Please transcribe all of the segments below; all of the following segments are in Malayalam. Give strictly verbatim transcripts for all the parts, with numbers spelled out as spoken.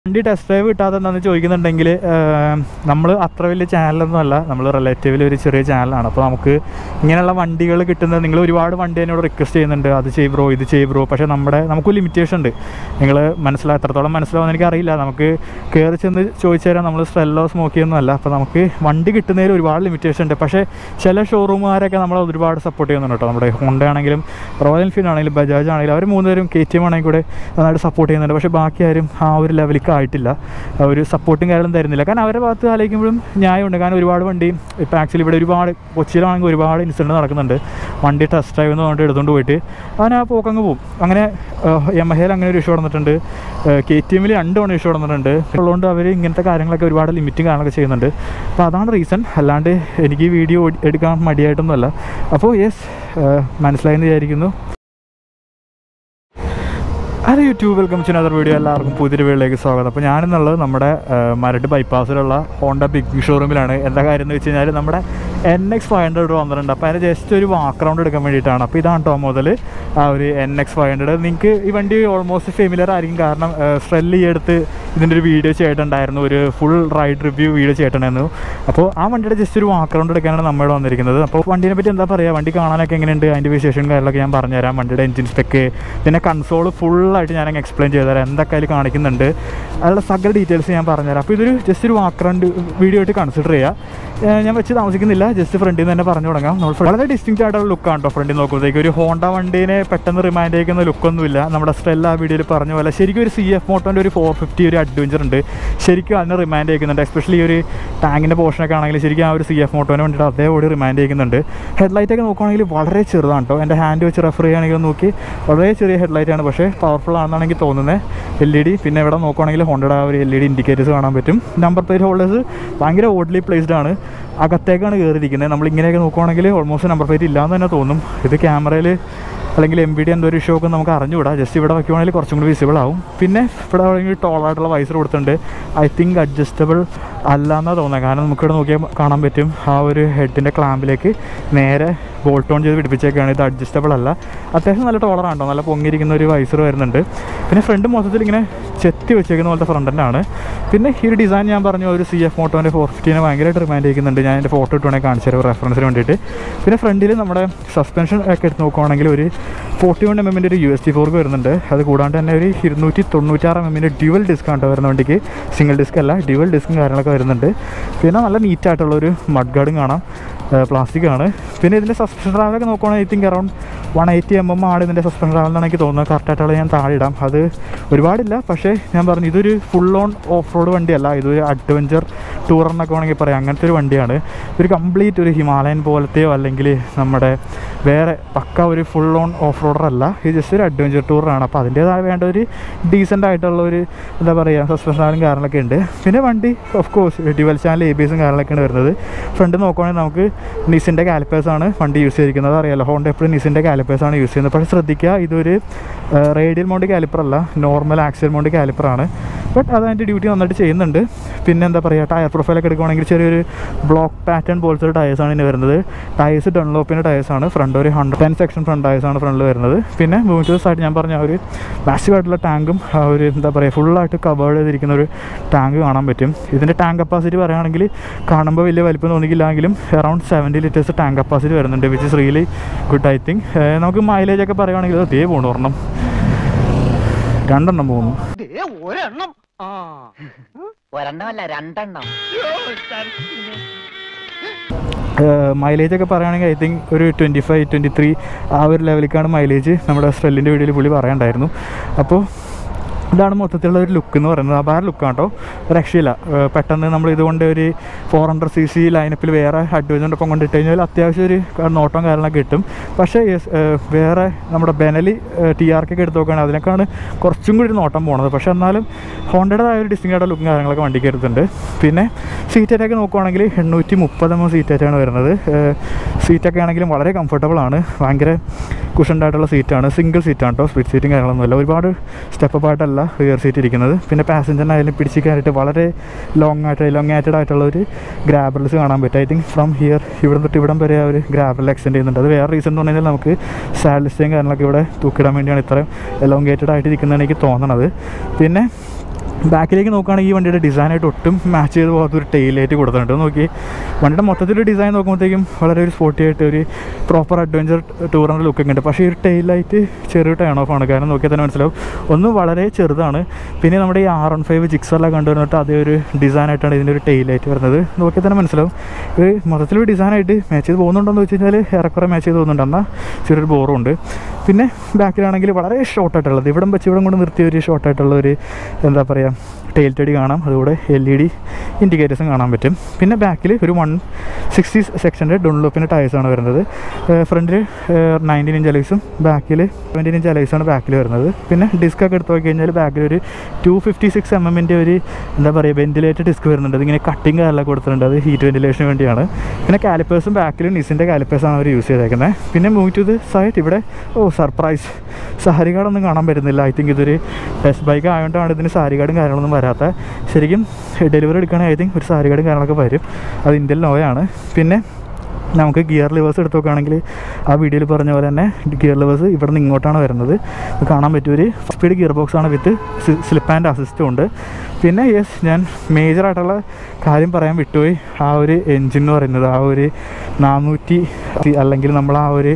വണ്ടി ടെസ്റ്റ് ഡ്രൈവ് കിട്ടാതെ എന്താണെന്ന് ചോദിക്കുന്നുണ്ടെങ്കിൽ നമ്മൾ അത്ര വലിയ ചാനലൊന്നും അല്ല, നമ്മൾ റിലേറ്റീവ്ലി ഒരു ചെറിയ ചാനലാണ്. അപ്പോൾ നമുക്ക് ഇങ്ങനെയുള്ള വണ്ടികൾ കിട്ടുന്നത്, നിങ്ങൾ ഒരുപാട് വണ്ടി എന്നോട് റിക്വസ്റ്റ് ചെയ്യുന്നുണ്ട്, അത് ചെയ്യ് ബ്രോ ഇത് ചെയ്യ് ബ്രോ. പക്ഷേ നമ്മുടെ നമുക്ക് ലിമിറ്റേഷൻ ഉണ്ട്. നിങ്ങൾ മനസ്സിലാ എത്രത്തോളം മനസ്സിലാവുമെന്ന് എനിക്കറിയില്ല. നമുക്ക് കയറി ചെന്ന് ചോദിച്ചു തരാം, നമ്മൾ സ്ട്രെല്ലോ സ്മോക്കിയൊന്നും അല്ല. അപ്പോൾ നമുക്ക് വണ്ടി കിട്ടുന്നതിൽ ഒരുപാട് ലിമിറ്റേഷൻ ഉണ്ട്. പക്ഷേ ചില ഷോറൂമുകാരൊക്കെ നമ്മൾ ഒരുപാട് സപ്പോർട്ട് ചെയ്യുന്നുണ്ട് കേട്ടോ. നമ്മുടെ ഹോണ്ട ആണെങ്കിലും റോയൽ എൻഫീൽഡ് ആണെങ്കിലും ബജാജ് ആണെങ്കിലും അവർ മൂന്നുപേരും കെ ടി എം ആണെങ്കിൽ കൂടെ നന്നായിട്ട് സപ്പോർട്ട് ചെയ്യുന്നുണ്ട്. പക്ഷേ ബാക്കി ആരും ആ ഒരു ലെവലിലേക്ക് ആയിട്ടില്ല, ഒരു സപ്പോർട്ടും കാര്യങ്ങളും തരുന്നില്ല. കാരണം അവരുടെ ഭാഗത്ത് ആലോചിക്കുമ്പോഴും ന്യായമുണ്ട്. കാരണം ഒരുപാട് വണ്ടി ഇപ്പോൾ ആക്ച്വലി ഇവിടെ ഒരുപാട് കൊച്ചിയിലാണെങ്കിൽ ഒരുപാട് ഇൻസിഡൻറ്റ് നടക്കുന്നുണ്ട്. വണ്ടി ടെസ്റ്റ് ഡ്രൈവ് എന്ന് പറഞ്ഞിട്ട് എടുത്തുകൊണ്ട് പോയിട്ട് അവൻ ആ പോക്കങ്ങ് പോകും. അങ്ങനെ യമഹയിൽ അങ്ങനെ ഒരു ഇഷ്യൂ നടന്നിട്ടുണ്ട്, കെ ടി എമ്മിൽ രണ്ട് തവണ ഇഷ്യൂ നടന്നിട്ടുണ്ട്. ഉള്ളതുകൊണ്ട് അവർ ഇങ്ങനത്തെ കാര്യങ്ങളൊക്കെ ഒരുപാട് ലിമിറ്റും കാര്യങ്ങളൊക്കെ ചെയ്യുന്നുണ്ട്. അപ്പോൾ അതാണ് റീസൺ, അല്ലാണ്ട് എനിക്ക് വീഡിയോ എടുക്കാൻ മടിയായിട്ടൊന്നുമല്ല. അപ്പോൾ യെസ്, മനസ്സിലായെന്ന് വിചാരിക്കുന്നു. Hello YouTube, welcome to another video. എല്ലാവർക്കും പുതിയൊരു വീഡിയോയിലേക്ക് സ്വാഗതം. അപ്പോൾ ഞാനെന്നുള്ളത് നമ്മുടെ മരട് ബൈപ്പാസിലുള്ള ഹോണ്ട ബിഗ് ഷോറൂമിലാണ്. എന്താ കാര്യം എന്ന് വെച്ച് കഴിഞ്ഞാൽ നമ്മുടെ എൻ എക്സ് ഫൈവ് ഹൺഡ്രഡ് വന്നിട്ടുണ്ട്. അപ്പോൾ അതിന് ജസ്റ്റ് ഒരു വാക്ക് റൗണ്ട് എടുക്കാൻ വേണ്ടിയിട്ടാണ്. അപ്പോൾ ഇതാണ് കേട്ടോ മുതൽ ആ ഒരു എൻ എക്സ് ഫൈവ് ഹൺഡ്രഡ്. നിങ്ങൾക്ക് ഈ വണ്ടി ഓൾമോസ്റ്റ് ഫെമിലിയർ ആയിരിക്കും, കാരണം സ്ട്രെല്ലി എടുത്ത് ഇതിൻ്റെ ഒരു വീഡിയോ ചെയ്തിട്ടുണ്ടായിരുന്നു, ഒരു ഫുൾ റൈഡ് റിവ്യൂ വീഡിയോ ചെയ്തിട്ടുണ്ടായിരുന്നു. അപ്പോൾ ആ വണ്ടിയുടെ ജസ്റ്റ് ഒരു വാക്ക് റൗണ്ട് എടുക്കാനാണ് നമ്മളിവിടെ വന്നിരിക്കുന്നത്. അപ്പോൾ വണ്ടീനെ പറ്റി എന്താ പറയുക, വണ്ടി കാണാനൊക്കെ എങ്ങനെയുണ്ട്, അതിൻ്റെ വിശേഷം കാര്യങ്ങളൊക്കെ ഞാൻ പറഞ്ഞുതരാം. വണ്ടിയുടെ എഞ്ചിൻ സ്പെക്ക്, പിന്നെ കൺസോൾ ഫുള്ളായിട്ട് ഞാനങ്ങ് എക്സ്പ്ലെയിൻ ചെയ്തു തരാം, എന്തൊക്കെ അതിൽ കാണിക്കുന്നുണ്ട്, അതിലുള്ള സകല ഡീറ്റെയിൽസ് ഞാൻ പറഞ്ഞുതരാം. അപ്പോൾ ഇതൊരു ജസ്റ്റ് ഒരു വാക്ക് റൗണ്ട് വീഡിയോ ആയിട്ട് കൺസിഡർ ചെയ്യുക. ഞാൻ വെച്ച് താമസിക്കുന്നില്ല, ജസ്റ്റ് ഫ്രണ്ടിൽ നിന്ന് തന്നെ പറഞ്ഞു തുടങ്ങാം. നമ്മൾ വളരെ ഡിസ്റ്റിങ്റ്റ് ആയിട്ടുള്ള ലുക്കാണ് കേട്ടോ ഫ്രണ്ടിൽ നോക്കുമ്പോഴത്തേക്ക്. ഒരു ഹോണ്ട വണ്ടീനെ പെട്ടെന്ന് റിമൈൻഡ് ചെയ്യിക്കുന്ന ലുക്കൊന്നുമില്ല. നമ്മുടെ സ്ട്രെല്ല ആ വീഡിയോയിൽ പറഞ്ഞ പോലെ ശരിക്കും ഒരു സി എഫ് മോട്ടോൻ്റെ ഒരു ഫോർ ഫിഫ്റ്റി ഒരു അഡ്വഞ്ചർ ഉണ്ട്, ശരിക്കും അതിനെ റിമൈൻഡ് ചെയ്യിക്കുന്നുണ്ട്. എസ്പെഷ്യലി ഈ ഒരു ടാങ്കിൻ്റെ പോർഷനൊക്കെ ആണെങ്കിൽ ശരിക്കും ആ ഒരു സി എഫ് മോട്ടോനെ വേണ്ടിയിട്ട് അതേപോലെ റിമൈൻഡ് ചെയ്യിക്കുന്നുണ്ട്. ഹെഡ്ലൈറ്റൊക്കെ നോക്കുകയാണെങ്കിൽ വളരെ ചെറുതാണ് കേട്ടോ. എൻ്റെ ഹാൻഡ് വെച്ച് റെഫർ ചെയ്യുകയാണെങ്കിൽ നോക്കി വളരെ ചെറിയ ഹെഡ്ലൈറ്റാണ്, പക്ഷേ പവർഫുൾ ആണെന്നാണ് എനിക്ക് തോന്നുന്നത്. എൽ ഇ ഡി, പിന്നെ ഇവിടെ നോക്കുകയാണെങ്കിൽ ഹോണ്ടയുടെ ആ ഒരു എൽ ഇ ഡി ഇൻഡിക്കേറ്റേഴ്സ് കാണാൻ പറ്റും. നമ്പർ പ്ലേറ്റ് ഹോൾഡേഴ്സ് ഭയങ്കര ഓഡ്ലി പ്ലേസ്ഡ് ആണ്, അകത്തേക്കാണ് കയറിയിരിക്കുന്നത്. നമ്മളിങ്ങനെയൊക്കെ നോക്കുകയാണെങ്കിൽ ഓൾമോസ്റ്റ് നമ്പർ പ്ലേറ്റ് ഇല്ലയെന്ന് തന്നെ തോന്നും. ഇത് ക്യാമറയിൽ അല്ലെങ്കിൽ എം ബി ഡി എന്തോ ഒരു ഇഷ്യൂ ഒക്കെ നമുക്ക് അറിഞ്ഞുകൂടാ. ജസ്റ്റ് ഇവിടെ വയ്ക്കുവാണെങ്കിൽ കുറച്ചും കൂടി വിസിബിൾ ആവും. പിന്നെ ഇവിടെ ആണെങ്കിൽ ടോളായിട്ടുള്ള വൈസർ കൊടുത്തിട്ടുണ്ട്. ഐ തിങ്ക് അഡ്ജസ്റ്റബിൾ അല്ല എന്നാണ് തോന്നുന്നത്, കാരണം നമുക്കിവിടെ നോക്കിയാൽ കാണാൻ പറ്റും ആ ഒരു ഹെഡിൻ്റെ ക്ലാമ്പിലേക്ക് നേരെ ബോൾട്ട് ഓൺ ചെയ്ത് പിടിപ്പിച്ചേക്കാണ്. ഇത് അഡ്ജസ്റ്റബിൾ അല്ല. അത്യാവശ്യം നല്ല ടോളറാണോ, നല്ല പൊങ്ങിയിരിക്കുന്ന ഒരു വൈസർ വരുന്നുണ്ട്. പിന്നെ ഫ്രണ്ട് മൊത്തത്തിൽ ഇങ്ങനെ ചെത്തി വെച്ചേക്കുന്ന പോലത്തെ ഫ്രണ്ടിനാണ്. പിന്നെ ഈ ഒരു ഡിസൈൻ ഞാൻ പറഞ്ഞു, ഒരു സി എഫ് മോട്ടോൻ്റെ ഫോർ ഫിഫ്റ്റീനെ ഭയങ്കരമായിട്ട് റിമൈൻഡ് ചെയ്യുന്നുണ്ട്. ഞാൻ എൻ്റെ ഫോട്ടോ ഇട്ടുവേണമെങ്കിൽ കാണിച്ചു തരാം റെഫറൻസിന് വേണ്ടിയിട്ട്. പിന്നെ ഫ്രണ്ടിൽ നമ്മുടെ സസ്പെൻഷൻ ഒക്കെ എടുത്ത് നോക്കുകയാണെങ്കിൽ ഒരു ഫോർട്ടി വൺ എം എമ്മിൻ്റെ ഒരു യു എസ് ടി ഫോർക്ക് വരുന്നുണ്ട്. അത് കൂടാണ്ട് തന്നെ ഒരു ഇരുന്നൂറ്റി തൊണ്ണൂറ്റാറ് എം എമ്മിൻ്റെ ഡ്യുവൽ ഡിസ്കാണ് വരുന്ന വണ്ടിക്ക്, സിംഗിൾ ഡിസ്ക് അല്ല, ഡ്യുവൽ ഡിസ്കും കാര്യങ്ങളൊക്കെ വരുന്നുണ്ട്. പിന്നെ നല്ല നീറ്റായിട്ടുള്ളൊരു മഡ് ഗാർഡും കാണാം, പ്ലാസ്റ്റിക് ആണ്. പിന്നെ ഇതിൻ്റെ സസ്പെൻഷൻ ട്രാവലൊക്കെ നോക്കുകയാണെങ്കിൽ I think around one eighty M M ആണ് ഇതിൻ്റെ സസ്പെൻഷൻ ട്രാവൽ എന്നാണ് എനിക്ക് തോന്നുന്നത്. കറക്റ്റായിട്ടുള്ള ഞാൻ താഴെ ഇടാം, അത് ഒരുപാടില്ല. പക്ഷേ ഞാൻ പറഞ്ഞു ഇതൊരു ഫുൾ ഓൺ ഓഫ് റോഡ് വണ്ടിയല്ല, ഇതൊരു അഡ്വഞ്ചർ ടൂർ എന്നൊക്കെ വേണമെങ്കിൽ പറയാം, അങ്ങനത്തെ ഒരു വണ്ടിയാണ്. ഒരു കംപ്ലീറ്റ് ഒരു ഹിമാലയൻ പോലത്തെയോ അല്ലെങ്കിൽ നമ്മുടെ വേറെ പക്ക ഒരു ഫുൾ ഓൺ ഓഫ് റോഡർ അല്ല, ഇത് ജസ്റ്റ് ഒരു അഡ്വഞ്ചർ ടൂറാണ്. അപ്പോൾ അതിൻ്റേതായ വേണ്ട ഒരു ഡീസൻ്റ് ആയിട്ടുള്ള ഒരു എന്താ പറയുക സസ്പെൻഷനും കാര്യങ്ങളൊക്കെ ഉണ്ട്. പിന്നെ വണ്ടി of course dual channel A B എസും കാര്യങ്ങളൊക്കെയാണ് വരുന്നത്. ഫ്രണ്ട് നോക്കുകയാണെങ്കിൽ നമുക്ക് നിസിൻ്റെ കാലിപ്പേഴ്സാണ് വണ്ടി യൂസ് ചെയ്തിരിക്കുന്നത്. അറിയാലോ, ഹോണ്ട എപ്പോഴും നിസിൻ്റെ കാലിപ്പേഴ്സാണ് യൂസ് ചെയ്യുന്നത്. പക്ഷേ ശ്രദ്ധിക്കുക, ഇതൊരു റേഡിയൽ മൗണ്ട് കാലിപ്പറല്ല, നോർമൽ ആക്സിയൽ മൗണ്ട് കാലിപ്പറാണ്. ബട്ട് അത് അതിൻ്റെ ഡ്യൂട്ടി നന്നായിട്ട് ചെയ്യുന്നുണ്ട്. പിന്നെ എന്താ പറയുക, ടയർ പ്രൊഫൈലൊക്കെ എടുക്കുകയാണെങ്കിൽ ചെറിയൊരു ബ്ലോക്ക് പാറ്റേൺ പോലത്തെ ഒരു ടയേഴ്സാണ് ഇതിന് വരുന്നത്. ടയേഴ്സ് ഡൺലോപ്പിൻ്റെ ടയേഴ്സാണ്. ഫ്രണ്ട് ഒരു ഹൺഡ്രഡ് ടെൻ സെക്ഷൻ ഫ്രണ്ട് ടയേഴ്സാണ് ഫ്രണ്ടിൽ വരുന്നത്. പിന്നെ മൂവ് ടു സൈഡ് ഞാൻ പറഞ്ഞ ഒരു മാസീവ് ആയിട്ടുള്ള ടാങ്കും ആ ഒരു എന്താ പറയുക ഫുള്ളായിട്ട് കവേർഡ് ചെയ്തിരിക്കുന്ന ഒരു ടാങ്ക് കാണാൻ പറ്റും. ഇതിൻ്റെ ടാങ്ക് കപ്പാസിറ്റി പറയുകയാണെങ്കിൽ കാണുമ്പോൾ വലിയ വലിപ്പം തോന്നിക്കില്ലെങ്കിലും around seventy litres tank capacity വരുന്നുണ്ട്, which is really good I think. നമുക്ക് മൈലേജ് ഒക്കെ പറയുകയാണെങ്കിൽ അതേ പോകണം, ഒരെണ്ണം രണ്ടെണ്ണം പോകുന്നു. മൈലേജ് ഒക്കെ പറയുകയാണെങ്കിൽ ഐ തിങ്ക് ഒരു ട്വൻറ്റി ഫൈവ് ട്വൻറ്റി ത്രീ ആ ഒരു ലെവലിലേക്കാണ് മൈലേജ് നമ്മുടെ സ്ട്രെല്ലിൻ്റെ വീഡിയോയിൽ പുള്ളി പറയണ്ടായിരുന്നു. അപ്പോൾ ഇതാണ് മൊത്തത്തിലുള്ള ഒരു ലുക്ക് എന്ന് പറയുന്നത്. അപാര ലുക്കാണ് കേട്ടോ, രക്ഷയില്ല. പെട്ടെന്ന് നമ്മൾ ഇതുകൊണ്ട് ഒരു ഫോർ ഹൺഡ്രഡ് സി സി ലൈനപ്പിൽ വേറെ അഡ്വഞ്ചറിനൊപ്പം കൊണ്ടിട്ട് കഴിഞ്ഞാൽ അത്യാവശ്യം ഒരു നോട്ടം കാര്യങ്ങളൊക്കെ കിട്ടും. പക്ഷേ വേറെ നമ്മുടെ ബെനലി ടി ആർ കെ എടുത്ത് നോക്കുകയാണെങ്കിൽ അതിനേക്കാണ് കുറച്ചും കൂടി ഒരു നോട്ടം പോണത്. പക്ഷേ എന്നാലും ഹോണ്ടയുടേതായ ഒരു ഡിസ്റ്റിങ് ആയിട്ടുള്ള ലുക്കും കാര്യങ്ങളൊക്കെ വണ്ടിക്ക് എടുത്തിട്ടുണ്ട്. പിന്നെ സീറ്റൊക്കെ നോക്കുകയാണെങ്കിൽ എണ്ണൂറ്റി മുപ്പത് എം എം സീറ്റായിട്ടാണ് വരുന്നത്. സീറ്റൊക്കെ ആണെങ്കിലും വളരെ കംഫർട്ടബിൾ ആണ്, ഭയങ്കര കുഷൻഡായിട്ടുള്ള സീറ്റാണ്. സിംഗിൾ സീറ്റാണ് കേട്ടോ, സ്പ്ലിറ്റ് സീറ്റും കാര്യങ്ങളൊന്നുമില്ല. ഒരുപാട് സ്റ്റെപ്പ് ആയിട്ടല്ല റിയർ സീറ്റ് ഇരിക്കുന്നത്. പിന്നെ പാസഞ്ചറിനായാലും പിടിച്ചിരിക്കാനായിട്ട് വളരെ ലോങ് ആയിട്ട് എലോങ്ങേറ്റഡ് ആയിട്ടുള്ള ഒരു ഗ്രാബറൽസ് കാണാൻ പറ്റും. ഐ തിങ്ക് ഫ്രം ഹിയർ ഇവിടെ തൊട്ട് ഇവിടം വരെ ആ ഒരു ഗ്രാബറൽ എക്സ്റ്റെൻഡ് ചെയ്യുന്നുണ്ട്. അത് വേറെ റീസൺ എന്ന് പറഞ്ഞാൽ നമുക്ക് സാഡലിസ്റ്റേയും കാര്യങ്ങളൊക്കെ ഇവിടെ തൂക്കിടാൻ വേണ്ടിയാണ് ഇത്രയും എലോങ്ങേറ്റഡ് ആയിട്ട് ഇരിക്കുന്നതാണ് എനിക്ക് തോന്നണത്. പിന്നെ ബാക്കിലേക്ക് നോക്കുകയാണെങ്കിൽ ഈ വണ്ടിയുടെ ഡിസൈനായിട്ട് ഒട്ടും മാച്ച് ചെയ്ത് പോകാത്ത ഒരു ടെയിൽ ലൈറ്റ് കൊടുത്തിട്ടുണ്ട്. നോക്കി വണ്ടിയുടെ മൊത്തത്തിലൊരു ഡിസൈൻ നോക്കുമ്പോഴത്തേക്കും വളരെ ഒരു സ്പോർട്ടി ആയിട്ട് ഒരു പ്രോപ്പർ അഡ്വഞ്ചർ ടൂറിൻ്റെ ലുക്കൊക്കെ ഉണ്ട്. പക്ഷേ ഈ ഒരു ടെയിൽ ലൈറ്റ് ചെറിയ ടേൺ ഓഫ് ആണ്. കാരണം നോക്കിയാൽ തന്നെ മനസ്സിലാവും ഒന്ന് വളരെ ചെറുതാണ്. പിന്നെ നമ്മുടെ ഈ ആർ വൺ ഫൈവ് ജിക്സറിലൊക്കെ കണ്ടുവന്നിട്ട് അതേ ഒരു ഡിസൈനായിട്ടാണ് ഇതിൻ്റെ ഒരു ടെയിൽ ലൈറ്റ് വരുന്നത്. നോക്കിയാൽ തന്നെ മനസ്സിലാവും ഇത് മൊത്തത്തിലൊരു ഡിസൈനായിട്ട് മാച്ച് ചെയ്ത് പോകുന്നുണ്ടെന്ന് വെച്ച് കഴിഞ്ഞാൽ ഏറെക്കുറെ മാച്ച് ചെയ്ത് പോകുന്നുണ്ട്. എന്നാൽ ചെറിയൊരു ബോറും ഉണ്ട്. പിന്നെ ബാക്കിലാണെങ്കിൽ വളരെ ഷോർട്ടായിട്ടുള്ളത് ഇവിടം വെച്ച് ഇവിടം കൊണ്ട് നിർത്തിയ ഒരു ഷോർട്ടായിട്ടുള്ള ഒരു എന്താ പറയുക ടെയിൽ ടടി കാണാം. അതുകൂടെ എൽ ഇ ഡി ഇൻഡിക്കേറ്റേഴ്സും കാണാൻ പറ്റും. പിന്നെ ബാക്കിൽ ഒരു വൺ സിക്സ്റ്റി സെക്ഷൻ്റെ ഡുൺലോപ്പിൻ്റെ ടയേഴ്സാണ് വരുന്നത്. ഫ്രണ്ടിൽ നയൻറ്റീൻ ഇഞ്ച് അലൈസും ബാക്കിൽ സെവൻറ്റീൻ ഇഞ്ച് അലൈസാണ് ബാക്കിൽ വരുന്നത്. പിന്നെ ഡിസ്കൊക്കെ എടുത്ത് നോക്കി കഴിഞ്ഞാൽ ബാക്കിൽ ഒരു ടു ഫിഫ്റ്റി സിക്സ് എം എമ്മിൻ്റെ ഒരു എന്താ പറയുക വെൻറ്റിലേറ്റഡ് ഡിസ്ക് വരുന്നുണ്ട്. അതിങ്ങനെ കട്ടിങ് കാലെല്ലാം കൊടുത്തിട്ടുണ്ട്. അത് ഹീറ്റ് വെൻറ്റിലേഷന് വേണ്ടിയാണ്. പിന്നെ കാലിപ്പേഴ്സും ബാക്കിൽ നിസിൻ്റെ കാലിപ്പേഴ്സാണ് അവർ യൂസ് ചെയ്തേക്കുന്നത്. പിന്നെ മൂവ് ടു ദി സൈഡ് ഇവിടെ ഓ സർപ്രൈസ് സാരി കാർഡൊന്നും കാണാൻ പറ്റുന്നില്ല. ഐ തിങ്ക് ഇതൊരു ടെസ്റ്റ് ബൈക്ക് ആയതുകൊണ്ടാണ് ഇതിന് സാരി കാർഡും കാര്യങ്ങളൊന്നും വരാത്ത. ശരിക്കും ഡെലിവറി എടുക്കുകയാണെങ്കിൽ ഐ തിങ്ക് ഒരു സാരി കാർഡും കാര്യങ്ങളൊക്കെ വരും. അത് ഇന്ത്യൻ ലോയാണ്. പിന്നെ നമുക്ക് ഗിയർ ലിവേഴ്സ് എടുത്ത് നോക്കുകയാണെങ്കിൽ ആ വീഡിയോയിൽ പറഞ്ഞ പോലെ തന്നെ ഗിയർ ലിവേഴ്സ് ഇവിടെ നിന്ന് ഇങ്ങോട്ടാണ് വരുന്നത്. കാണാൻ പറ്റിയ ഒരു സ്പീഡ് ഗിയർ ബോക്സാണ് വിത്ത് സ്ലിപ്പ് ആൻഡ് അസിസ്റ്റും ഉണ്ട്. പിന്നെ യെസ് ഞാൻ മേജറായിട്ടുള്ള കാര്യം പറയാൻ വിട്ടുപോയി. ആ ഒരു എൻജിൻ എന്ന് പറയുന്നത് ആ ഒരു നാനൂറ്റി അല്ലെങ്കിൽ നമ്മൾ ആ ഒരു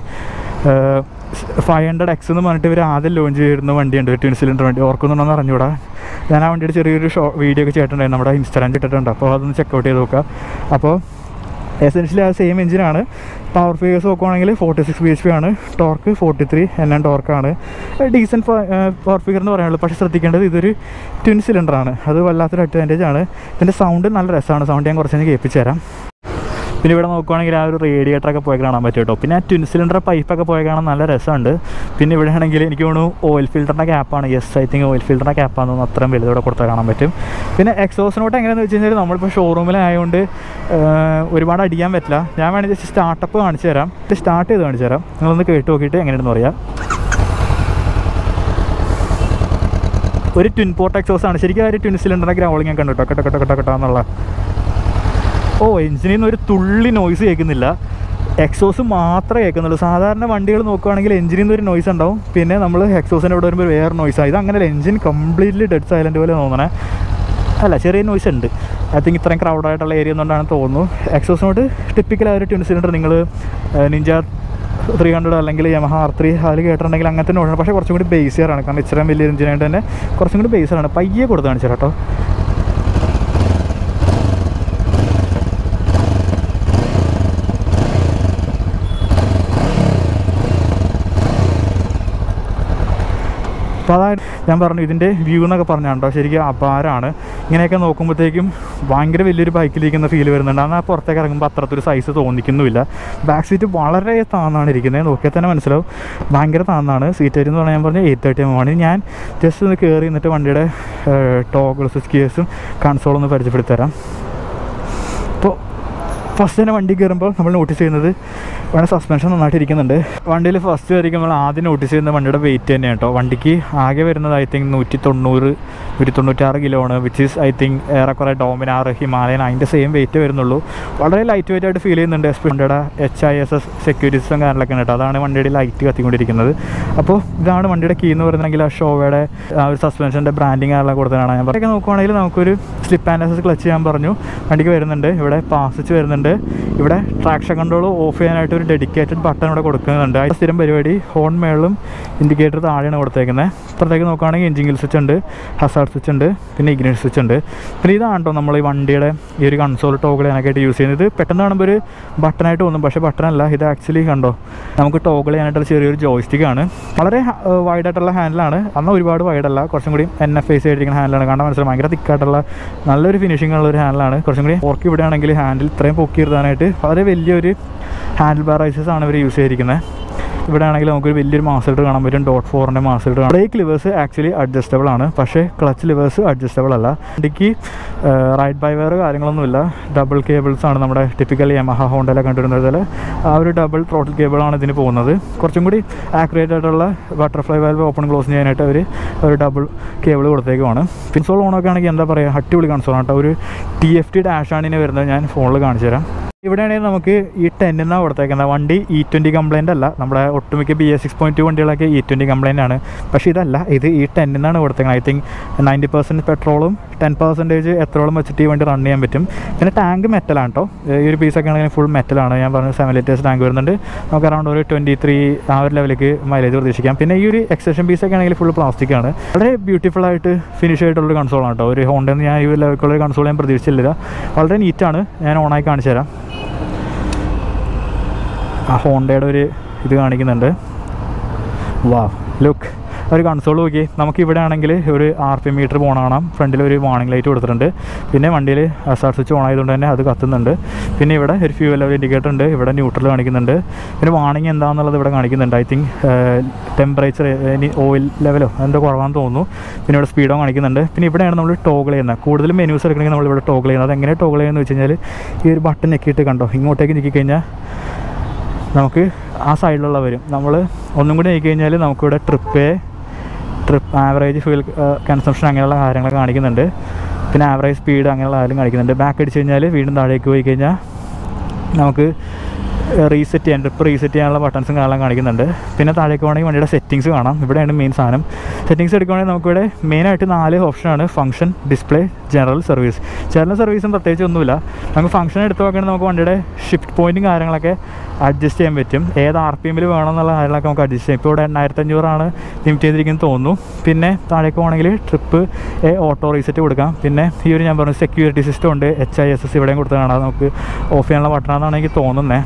ഫൈവ് ഹൺഡ്രഡ് എക്സ് എന്ന് പറഞ്ഞിട്ട് ഇവർ ആദ്യം ലോഞ്ച് ചെയ്യുന്ന വണ്ടിയുണ്ട്, ട്വിൻ സിലിണ്ടർ വണ്ടി. ഓർക്കുന്നുണ്ടെന്ന് അറിഞ്ഞൂടാ. ഞാൻ ആ വണ്ടിയുടെ ചെറിയൊരു ഷോ വീഡിയോ ഒക്കെ ചെയ്തിട്ടുണ്ടായിരുന്നു, നമ്മുടെ ഇൻസ്റ്റാഗ്രാമിൽ ഇട്ടിട്ടുണ്ട്. അപ്പോൾ അതൊന്ന് ചെക്കൗട്ട് ചെയ്ത് നോക്കുക. അപ്പോൾ എസെൻഷ്യലി ആ സെയിം എഞ്ചിനാണ്. പവർ ഫിഗേഴ്സ് നോക്കുവാണെങ്കിൽ forty six B H P ആണ്. Torque forty three N N ടോർക്കാണ്. ഡീസൻറ്റ് പവർ ഫിഗർ എന്ന് പറയാനുള്ളൂ. പക്ഷേ ശ്രദ്ധിക്കേണ്ടത് ഇതൊരു ട്വിൻ സിലിണ്ടറാണ്. അത് വല്ലാത്തൊരു അഡ്വാൻറ്റേജ് ആണ്. ഇതിൻ്റെ സൗണ്ട് നല്ല രസമാണ്. സൗണ്ട് ഞാൻ കുറച്ച് കേൾപ്പിച്ച് തരാം. പിന്നെ ഇവിടെ നോക്കുവാണെങ്കിൽ ആ ഒരു റേഡിയേറ്ററൊക്കെ പോയി കാണാൻ പറ്റും കേട്ടോ. പിന്നെ ആ ട്വിൻ സിലിണ്ടർ പൈപ്പൊക്കെ പോയി കാണാൻ നല്ല രസമുണ്ട്. പിന്നെ ഇവിടെ ആണെങ്കിൽ എനിക്ക് തോന്നുന്നു ഓയിൽ ഫിൽറ്ററിൻ്റെ ക്യാപ്പാണ്. യെസ് ഐ തിങ്ക് ഓയിൽ ഫിൽറ്ററിൻ്റെ ക്യാപ്പാണെന്ന് തോന്നുന്നു. അത്രയും വലുതോടെ കൊടുത്താൽ കാണാൻ പറ്റും. പിന്നെ എക്സോസിനോട്ട് എങ്ങനെയാണെന്ന് വെച്ച് കഴിഞ്ഞാൽ നമ്മളിപ്പോൾ ഷോറൂമിലായതുകൊണ്ട് ഒരുപാട് അടിക്കാൻ പറ്റില്ല. ഞാൻ വേണമെങ്കിൽ ജസ്റ്റ് സ്റ്റാർട്ടപ്പ് കാണിച്ചു തരാം. സ്റ്റാർട്ട് ചെയ്ത് കാണിച്ചു തരാം. നിങ്ങളൊന്ന് കേട്ട് നോക്കിയിട്ട് എങ്ങനെയാണെന്ന് പറയാം. ഒരു ട്വിൻ പോർട്ട് എക്സോസാണ്. ശരിക്കും ആ ഒരു ട്വിൻ സിലിണ്ടറിൻ്റെ ഗ്രൗളിങ് ഞാൻ കണ്ടു കേട്ടോ. കട്ട കട്ട കട്ട കട്ട എന്നുള്ള ഓ എഞ്ചിനിൽ നിന്ന് ഒരു തുള്ളി നോയ്സ് കേൾക്കുന്നില്ല. എക്സോസ് മാത്രമേ കേൾക്കുന്നുള്ളൂ. സാധാരണ വണ്ടികൾ നോക്കുകയാണെങ്കിൽ എഞ്ചിനിൽ നിന്ന് ഒരു നോയ്സ് ഉണ്ടാവും. പിന്നെ നമ്മൾ എക്സോസിൻ്റെ ഇവിടെ വരുമ്പോൾ വേറെ നോയ്സാണ്. ഇത് അങ്ങനെയല്ല. എഞ്ചിൻ കംപ്ലീറ്റ്ലി ഡെഡ് സൈലൻറ്റ് പോലെ തോന്നണേ. അല്ല ചെറിയ നോയ്സ് ഉണ്ട്. ഐ തിങ്ക് ഇത്രയും ക്രൗഡായിട്ടുള്ള ഏരിയ ഒന്നുകൊണ്ടാണ് തോന്നുന്നു. എക്സോസിനോട് ടിപ്പിക്കൽ ആ ഒരു ട്വിൻ സിലിണ്ടർ നിങ്ങൾ നിഞ്ച ത്രീ ഹൺഡ്രഡ് അല്ലെങ്കിൽ യമഹ ആർ ത്രീ അതിൽ കേട്ടിട്ടുണ്ടെങ്കിൽ അങ്ങനത്തെ നോക്കണം. പക്ഷേ കുറച്ചും കൂടി ബേസിയറാണ്. കാരണം ഇത്രയും വലിയ എഞ്ചിനായിട്ട് തന്നെ കുറച്ചും കൂടി ബേസിയറാണ്. പയ്യെ കൊടുത്ത് കാണിച്ചു കേട്ടോ. അപ്പോൾ അതായത് ഞാൻ പറഞ്ഞു ഇതിൻ്റെ വ്യൂ എന്നൊക്കെ പറഞ്ഞാൽ കേട്ടോ ശരിക്കും അപാരമാണ്. ഇങ്ങനെയൊക്കെ നോക്കുമ്പോഴത്തേക്കും ഭയങ്കര വലിയൊരു ബൈക്കിലിരിക്കുന്ന ഫീൽ വരുന്നുണ്ട്. എന്നാൽ പുറത്തേക്ക് ഇറങ്ങുമ്പോൾ അത്രത്തൊരു സൈസ് തോന്നിക്കുന്നുമില്ല. ബാക്ക് സീറ്റ് വളരെ താന്നാണ് ഇരിക്കുന്നത്. നോക്കിയാൽ തന്നെ മനസ്സിലാവും ഭയങ്കര താന്നാണ്. സീറ്റ് ഏരിയ എന്ന് പറഞ്ഞാൽ ഞാൻ പറഞ്ഞാൽ എയ്റ്റ് തേർട്ടി എം ആണ്. ഞാൻ ജസ്റ്റ് ഒന്ന് കയറി നിന്നിട്ട് വണ്ടിയുടെ ടോഗിൾ സ്വിച്ച് ഗിയേഴ്സും കൺസോളൊന്ന് പരിചയപ്പെടുത്തി തരാം. അപ്പോൾ ഫസ്റ്റ് തന്നെ വണ്ടി കയറുമ്പോൾ നമ്മൾ നോട്ടീസ് ചെയ്യുന്നത് വേണം സസ്പെൻഷൻ നന്നായിട്ട് ഇരിക്കുന്നുണ്ട്. വണ്ടിയിൽ ഫസ്റ്റ് കയറിക്കും നമ്മൾ ആദ്യം നോട്ടീസ് ചെയ്യുന്ന വണ്ടിയുടെ വെയിറ്റ് തന്നെയാണ് കേട്ടോ. വണ്ടിക്ക് ആകെ വരുന്നത് ഐ തിങ്ക് നൂറ്റി തൊണ്ണൂറ് നൂറ്റി തൊണ്ണൂറ്റാറ് കിലോ ആണ്. വിച്ച് ഈസ് ഐ തിങ്ക് ഏറെക്കുറെ ഡോമിനാർ ഹിമാലയൻ അതിൻ്റെ സെയിം വെയിറ്റ് വരുന്നുള്ളൂ. വളരെ ലൈറ്റ് വെയിറ്റ് ആയിട്ട് ഫീൽ ചെയ്യുന്നുണ്ട്. എസ് പി വണ്ടിയുടെ എച്ച് ഐ എസ് എസ് സെക്യൂരിറ്റീസും കാര്യങ്ങളൊക്കെ ഉണ്ട്. അതാണ് വണ്ടിയുടെ ലൈറ്റ് കത്തിക്കൊണ്ടിരിക്കുന്നത്. അപ്പോൾ ഇതാണ് വണ്ടിയുടെ കീ എന്ന് പറയുന്നെങ്കിൽ ആ ഷോവയുടെ ആ ഒരു സസ്പെൻഷൻ്റെ ബ്രാൻഡിങ് കാര്യങ്ങളൊക്കെ കൊടുത്തതാണ്. ഞാൻ പറയുക നോക്കുവാണെങ്കിൽ നമുക്കൊരു സ്ലിപ്പ് ആൻഡ് എസ് ക്ലച്ച് ചെയ്യാൻ പറഞ്ഞു. വണ്ടിക്ക് വരുന്നുണ്ട്. ഇവിടെ പാസിച്ച് വരുന്നുണ്ട്. ഇവിടെ ട്രാക്ഷൻ കൺട്രോൾ ഓഫ് ചെയ്യാനായിട്ട് ഒരു ഡെഡിക്കേറ്റഡ് ബട്ടൺ ഇവിടെ കൊടുക്കുന്നുണ്ട്. അതിൻ്റെ സ്ഥിരം പരിപാടി ഹോൺ മേളും ഇൻഡിക്കേറ്റർ താഴെയാണ് കൊടുത്തേക്കുന്നത്. അപ്പുറത്തേക്ക് നോക്കുകയാണെങ്കിൽ എഞ്ചിൻ ഗിൽ സ്വിച്ച് ഉണ്ട്, ഹസാർഡ് സ്വിച്ച് ഉണ്ട്, പിന്നെ ഇഗ്നിഷൻ സ്വിച്ച് ഉണ്ട്. പിന്നെ ഇതാണ് കേട്ടോ നമ്മൾ ഈ വണ്ടിയുടെ ഈ ഒരു കൺസോൾ ടോഗിൾ ചെയ്യാനായിട്ട് യൂസ് ചെയ്യുന്നത്. ഇത് പെട്ടെന്ന് കാണുമ്പോൾ ഒരു ബട്ടണായിട്ട് തോന്നും, പക്ഷേ ബട്ടണല്ല. ഇത് ആക്ച്വലി കണ്ടോ നമുക്ക് ടോഗിൾ ചെയ്യാനായിട്ടുള്ള ചെറിയൊരു ജോയ്സ്റ്റിക്കാണ്. വളരെ വൈഡായിട്ടുള്ള ഹാൻഡിലാണ്. എന്നാൽ ഒരുപാട് വൈഡല്ല, കുറച്ചും കൂടി എൻ എഫ് ഐ സി ആയിരിക്കുന്ന ഹാൻഡിലാണ്. കാണാൻ മനസ്സിലാവും ഭയങ്കര തിക്കായിട്ടുള്ള നല്ലൊരു ഫിനിഷിംഗ് ഉള്ള ഒരു ഹാൻഡിലാണ്. കുറച്ചും കൂടി ഓർക്ക് ഇവിടെ ആണെങ്കിൽ ഹാൻഡിൽ ഇത്രയും പൊക്കി ഇരുത്താനായിട്ട് വളരെ വലിയൊരു ഹാൻഡിൽ ബാർ റൈസസ് ആണ് ഇവർ യൂസ് ചെയ്തിരിക്കുന്നത്. ഇവിടെ ആണെങ്കിൽ നമുക്കൊരു വലിയൊരു മാസിലിറ്റർ കാണാൻ പറ്റും. ഡോട്ട് ഫോറിൻ്റെ മാസിലിറ്റർ കാണാം. ബ്രേക്ക് ലിവേഴ്സ് ആക്ച്വലി അഡ്ജസ്റ്റബിൾ ആണ്, പക്ഷേ ക്ലച്ച് ലിവേഴ്സ് അഡ്ജസ്റ്റബിൾ അല്ല. വണ്ടിക്ക് റൈഡ് ബൈ വയർ കാര്യങ്ങളൊന്നുമില്ല. ഡബിൾ കേബിൾസ് ആണ് നമ്മുടെ ടിപ്പിക്കൽ യമഹ ഹോണ്ടയിലൊക്കെ കണ്ടിരുന്നത്. ആ ഒരു ഡബിൾ ത്രോട്ടിൽ കേബിളാണ് ഇതിന് പോകുന്നത്. കുറച്ചും കൂടി ആക്യുറേറ്റ് ആയിട്ടുള്ള ബട്ടർഫ്ലൈ വാൽവ് ഓപ്പൺ ക്ലോസ് ചെയ്യാനായിട്ട് അവർ ഒരു ഡബിൾ കേബിൾ കൊടുത്തേക്കുമാണ്. കൺസോൾ ഓണൊക്കെ ആണെങ്കിൽ എന്താ പറയുക അടിപൊളി കൺസോളാണ് കേട്ടോ. ഒരു ടി എഫ് ടി ഡാഷാണ് ഇതിന് വരുന്നത്. ഞാൻ ഫോണിൽ കാണിച്ചു തരാം. ഇവിടെയാണെങ്കിൽ നമുക്ക് ഈ ടെൻ എന്നാണ് കൊടുത്തേക്കുന്നത്. വണ്ടി ഇ ട്വൻറ്റി കംപ്ലൈൻ്റ് അല്ല, നമ്മുടെ ഒട്ടുമിക്ക B S six point two വണ്ടികളൊക്കെ ഇ ട്വൻറ്റി കംപ്ലൈൻ്റ് ആണ്. പക്ഷേ ഇതല്ല, ഇത് ഈ ടെൻ എന്നാണ് കൊടുത്തേക്കുന്നത്. ഐ തിങ്ക് നയൻറ്റി പെർസെൻറ്റ് പെട്രോളും ടെൻ പെർസെൻറ്റേജ് എത്രോളം വെച്ചിട്ട് ഈ വണ്ടി റൺ ചെയ്യാൻ പറ്റും. പിന്നെ ടാങ്ക് മെറ്റലാണ് കേട്ടോ. ഈ ഒരു പീസൊക്കെ ആണെങ്കിൽ ഫുൾ മെറ്റലാണ്. ഞാൻ പറഞ്ഞ സെവൻ ലിറ്റേഴ്സ് ടാങ്ക് വരുന്നുണ്ട്. നമുക്ക് അറൗണ്ട് ഒരു ട്വൻറ്റി ത്രീ ആ ഒരു ലെവലിലേക്ക് മൈലേജ് പ്രതീക്ഷിക്കാം. പിന്നെ ഈ ഒരു എക്സ്റ്റൻഷൻ പീസൊക്കെ ആണെങ്കിൽ ഫുൾ പ്ലാസ്റ്റിക് ആണ്. വളരെ ബ്യൂട്ടിഫുൾ ആയിട്ട് ഫിനിഷ് ആയിട്ടുള്ളൊരു കൺസോളാണ് കേട്ടോ. ഒരു ഹോണ്ടയിൽ നിന്ന് ഞാൻ ഈ ലെവലിലുള്ള കൺസോൾ ഞാൻ പ്രതീക്ഷിച്ചില്ല. വളരെ നീറ്റാണ്. ഞാൻ ഓണായി കാണിച്ചു തരാം. ആ ഹോണ്ടയുടെ ഒരു ഇത് കാണിക്കുന്നുണ്ട്. വാ ലുക്ക്, ഒരു കൺസോൾ നോക്കി. നമുക്ക് ഇവിടെ ആണെങ്കിൽ ഒരു ആർ പി മീറ്റർ പോകണം കാണാം. ഫ്രണ്ടിൽ ഒരു വാർണിംഗ് ലൈറ്റ് കൊടുത്തിട്ടുണ്ട്. പിന്നെ വണ്ടിയിൽ സ്റ്റാർട്ട് സ്വിച്ച് ഓൺ ആയതുകൊണ്ട് തന്നെ അത് കത്തുന്നുണ്ട്. പിന്നെ ഇവിടെ ഒരു ഫ്യൂവൽ ലെവൽ ഇൻഡിക്കേറ്റർ ഉണ്ട്. ഇവിടെ ന്യൂട്രൽ കാണിക്കുന്നുണ്ട്. പിന്നെ വാർണിംഗ് എന്താണെന്നുള്ളത് ഇവിടെ കാണിക്കുന്നുണ്ട്. ഐ തിങ്ക് ടെമ്പറേച്ചർ ഇനി ഓയിൽ ലെവലോ എന്തോ കുറവാണെന്ന് തോന്നുന്നു. പിന്നെ ഇവിടെ സ്പീഡോ കാണിക്കുന്നുണ്ട്. പിന്നെ ഇവിടെയാണ് നമ്മൾ ടോഗിൾ ചെയ്യുന്നത്. കൂടുതലും മെനൂസ് എടുക്കണമെങ്കിൽ നമ്മളിവിടെ ടോഗിൾ ചെയ്യുന്നത്. അതെങ്ങനെ ടോഗിൾ ചെയ്യുന്നത് വെച്ച് കഴിഞ്ഞാൽ ഈ ഒരു ബട്ടൺ ഞെക്കിയിട്ട് കണ്ടോ, ഇങ്ങോട്ടേക്ക് ഞെക്കിക്കഴിഞ്ഞാൽ നമുക്ക് ആ സൈഡിലുള്ള വരും. നമ്മൾ ഒന്നും കൂടി ഞെക്കി കഴിഞ്ഞാൽ നമുക്കിവിടെ trip trip average fuel consumption അങ്ങനെയുള്ള കാര്യങ്ങളൊക്കെ കാണിക്കുന്നുണ്ട്. പിന്നെ ആവറേജ് സ്പീഡ് അങ്ങനെയുള്ള കാര്യം കാണിക്കുന്നുണ്ട്. ബാക്ക് അടിച്ച് കഴിഞ്ഞാൽ വീണ്ടും താഴേക്ക് പോയി കഴിഞ്ഞാൽ നമുക്ക് റീസെറ്റ് ചെയ്യാൻ ട്രിപ്പ് റീസെറ്റ് ചെയ്യാനുള്ള ബട്ടൺസും കാണാൻ കാണിക്കുന്നുണ്ട്. പിന്നെ താഴേക്ക് പോകണമെങ്കിൽ വണ്ടിയുടെ സെറ്റിങ്സ് കാണാം. ഇവിടെയാണ് മെയിൻ സാധനം. സെറ്റിങ്സ് എടുക്കുകയാണെങ്കിൽ നമുക്കിവിടെ മെയിനായിട്ട് നാല് ഓപ്ഷനാണ്: function, display, general service. General സർവീസും പ്രത്യേകിച്ച് ഒന്നുമില്ല. നമുക്ക് ഫംഗ്ഷൻ എടുത്ത് നോക്കുകയാണെങ്കിൽ നമുക്ക് വണ്ടിയുടെ ഷിഫ്റ്റ് പോയിൻറ്റും കാര്യങ്ങളൊക്കെ അഡ്ജസ്റ്റ് ചെയ്യാൻ പറ്റും. ഏത് ആർ പി എമ്മിൽ വേണമെന്നുള്ള കാര്യങ്ങളൊക്കെ നമുക്ക് അഡ്ജസ്റ്റ് ചെയ്യാം. ഇപ്പോൾ ഇവിടെ എണ്ണായിരത്തി അഞ്ഞൂറാണ് ലിമിറ്റ് ചെയ്തിരിക്കുന്നത് തോന്നുന്നു. പിന്നെ താഴേക്ക് പോകണമെങ്കിൽ ട്രിപ്പ് എ ഓട്ടോ റീസെറ്റ് കൊടുക്കാം. പിന്നെ ഈ ഒരു ഞാൻ പറഞ്ഞു സെക്യൂരിറ്റി സിസ്റ്റം ഉണ്ട്. എച്ച് ഐ എസ് എസ് ഇവിടെയും കൊടുത്ത് കാണാം. നമുക്ക് ഓഫ് ചെയ്യാനുള്ള ബട്ടണാണെന്നാണ് എനിക്ക് തോന്നുന്നത്.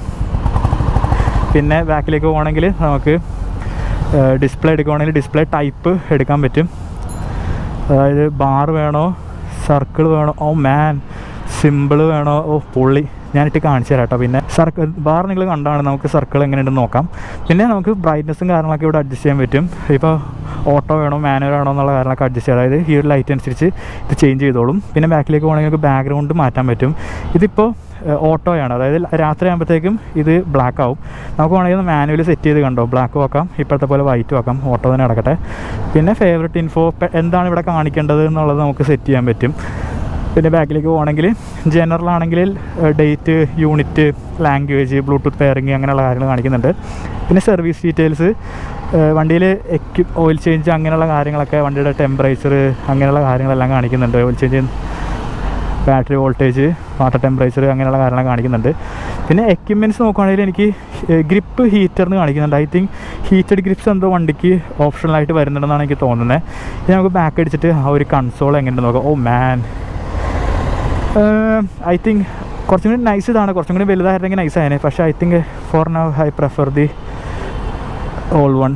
പിന്നെ ബാക്കിലേക്ക് പോകണമെങ്കിൽ നമുക്ക് ഡിസ്പ്ലേ എടുക്കുകയാണെങ്കിൽ ഡിസ്പ്ലേ ടൈപ്പ് എടുക്കാൻ പറ്റും. അതായത് ബാർ വേണോ, സർക്കിൾ വേണോ, ഓ മാൻ സിമ്പിൾ വേണോ, ഓ പൊള്ളി, ഞാനിട്ട് കാണിച്ചു തരാം കേട്ടോ. പിന്നെ സർക്കിൾ ബാർ നിങ്ങൾ കണ്ടാണ് നമുക്ക് സർക്കിൾ എങ്ങനെയുണ്ടെന്ന് നോക്കാം. പിന്നെ നമുക്ക് ബ്രൈറ്റ്നസ്സും കാര്യങ്ങളൊക്കെ ഇവിടെ അഡ്ജസ്റ്റ് ചെയ്യാൻ പറ്റും. ഇപ്പോൾ ഓട്ടോ വേണോ മാനുവൽ വേണോ എന്നുള്ള കാര്യങ്ങളൊക്കെ അഡ്ജസ്റ്റ് ചെയ്യാം. അതായത് ഈ ഒരു ലൈറ്റ് അനുസരിച്ച് ഇത് ചേഞ്ച് ചെയ്തോളും. പിന്നെ ബാക്കിലേക്ക് പോകണമെങ്കിൽ നമുക്ക് ബാക്ക്ഗ്രൗണ്ട് മാറ്റാൻ പറ്റും. ഇതിപ്പോൾ ഓട്ടോയാണ്, അതായത് രാത്രി ആകുമ്പോഴത്തേക്കും ഇത് ബ്ലാക്ക് ആവും. നമുക്ക് വേണമെങ്കിൽ മാനുവലി സെറ്റ് ചെയ്ത് കണ്ടോ, ബ്ലാക്ക് ആക്കാം, ഇപ്പോഴത്തെ പോലെ വൈറ്റ് ആക്കാം. ഓട്ടോ തന്നെ നടക്കട്ടെ. പിന്നെ ഫേവറേറ്റ് ഇൻഫോ എന്താണ് ഇവിടെ കാണിക്കേണ്ടത് എന്നുള്ളത് നമുക്ക് സെറ്റ് ചെയ്യാൻ പറ്റും. പിന്നെ ബാക്കിലേക്ക് പോകണമെങ്കിൽ ജനറൽ ആണെങ്കിൽ date, unit, language, bluetooth pairing അങ്ങനെയുള്ള കാര്യങ്ങൾ കാണിക്കുന്നുണ്ട്. പിന്നെ സർവീസ് ഡീറ്റെയിൽസ്, വണ്ടിയിൽ എക്യു ഓയിൽ ചേഞ്ച് അങ്ങനെയുള്ള കാര്യങ്ങളൊക്കെ, വണ്ടിയുടെ ടെമ്പറേച്ചർ അങ്ങനെയുള്ള കാര്യങ്ങളെല്ലാം കാണിക്കുന്നുണ്ട്. Oil change, battery voltage, water temperature അങ്ങനെയുള്ള കാര്യങ്ങൾ കാണിക്കുന്നുണ്ട്. പിന്നെ എക്യുപ്മെൻറ്റ്സ് നോക്കുകയാണെങ്കിൽ എനിക്ക് ഗ്രിപ്പ് ഹീറ്ററിന് കാണിക്കുന്നുണ്ട്. ഐ തിങ്ക് ഹീറ്റഡ് ഗ്രിപ്സ് എന്തോ വണ്ടിക്ക് ഓപ്ഷണലായിട്ട് വരുന്നുണ്ടെന്നാണ് എനിക്ക് തോന്നുന്നത്. ഇനി നമുക്ക് ബാക്ക് അടിച്ചിട്ട് ആ ഒരു കൺസോൾ എങ്ങനെയുണ്ട് നോക്കാം. ഓ മാൻ, ഐ തിങ്ക് കുറച്ചും കൂടി നൈസ് ഇതാണ്. കുറച്ചും കൂടി വലുതായിരുന്നെങ്കിൽ നൈസ് ആയേനെ. പക്ഷേ I think for now I prefer the all one.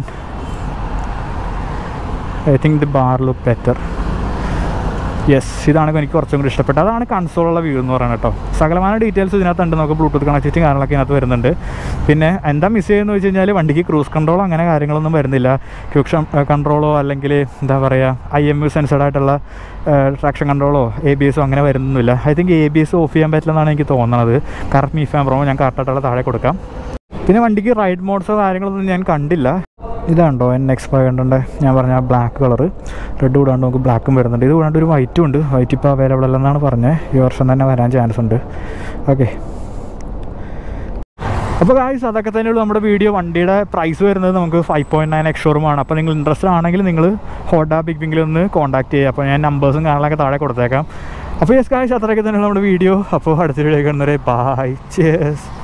I think the bar look better. Yes, ഇതാണ് എനിക്ക് കുറച്ചും കൂടി ഇഷ്ടപ്പെട്ടത്. അതാണ് കൺസോളുള്ള വ്യൂ എന്ന് പറയുന്നത് കേട്ടോ. സകലമായ ഡീറ്റെയിൽസ് ഇതിനകത്തുണ്ട്. നമുക്ക് ബ്ലൂടൂത്ത് കണക്റ്റിവിറ്റി കാര്യങ്ങളൊക്കെ ഇതിനകത്ത് വരുന്നുണ്ട്. പിന്നെ എന്താ മിസ് ചെയ്യുന്നത് വെച്ച് കഴിഞ്ഞാൽ വണ്ടിക്ക് ക്രൂസ് കൺട്രോളോ അങ്ങനെ കാര്യങ്ങളൊന്നും വരുന്നില്ല. ക്രൂസ് കൺട്രോളോ അല്ലെങ്കിൽ എന്താ പറയുക ഐ എം യു സെൻസർഡ് ആയിട്ടുള്ള ട്രാക്ഷൻ കൺട്രോളോ എ ബി എസോ അങ്ങനെ വരുന്നൊന്നുമില്ല. I think A B S off ചെയ്യാൻ പറ്റില്ലെന്നാണ് എനിക്ക് തോന്നുന്നത്. കറക്റ്റ് മീ ഫാം പ്രോ ഞാൻ കറക്റ്റായിട്ടുള്ള താഴെ കൊടുക്കാം. പിന്നെ വണ്ടിക്ക് റൈഡ് മോഡ്സോ കാര്യങ്ങളൊന്നും ഞാൻ കണ്ടില്ല. ഇതാണ്ടോ എൻ എക്സ് ഫൈവ് ഹൺഡ്രഡിൻ്റെ ഞാൻ പറഞ്ഞ ബ്ലാക്ക് കളറ്. റെഡ് കൂടാണ്ട് നമുക്ക് ബ്ലാക്കും വരുന്നുണ്ട്. ഇത് കൂടാണ്ട് ഒരു വൈറ്റും ഉണ്ട്. വൈറ്റ് ഇപ്പോൾ അവൈലബിൾ അല്ലെന്നാണ് പറഞ്ഞത്. ഈ വർഷം തന്നെ വരാൻ ചാൻസ് ഉണ്ട്. ഓക്കെ, അപ്പോൾ ഗായ്സ് അതൊക്കെ തന്നെയുള്ളൂ നമ്മുടെ വീഡിയോ. വണ്ടിയുടെ പ്രൈസ് വരുന്നത് നമുക്ക് ഫൈവ് പോയിൻറ്റ് നയൻ എക്സ് ഷോറൂമാണ്. അപ്പോൾ നിങ്ങൾ ഇൻട്രസ്റ്റഡ് ആണെങ്കിൽ നിങ്ങൾ ഹോണ്ട ബിഗ് ബിങ്ങിൽ ഒന്ന് കോൺടാക്ട് ചെയ്യുക. അപ്പോൾ ഞാൻ നമ്പേഴ്സും കാണാനൊക്കെ താഴെ കൊടുത്തേക്കാം. അപ്പോൾ യെസ് ഗായ്സ് അത്രയൊക്കെ തന്നെയുള്ള നമ്മുടെ വീഡിയോ. അപ്പോൾ അടുത്ത വീഡിയോ കാണുന്നവരെ ബൈ, ചിയേഴ്സ്.